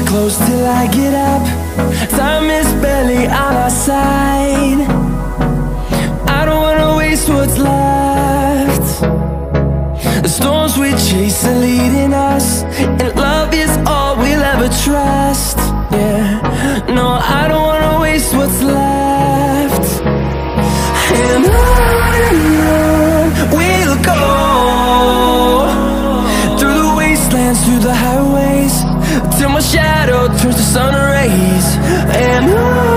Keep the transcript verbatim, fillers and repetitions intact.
close till I get up. Time is barely on our side. I don't wanna waste what's left. The storms we chase are leading us, and love is all we'll ever trust. Yeah, no, I don't wanna waste what's left. And on and on we'll go, through the wastelands, through the highways, till my shadow turns to sun rays. And on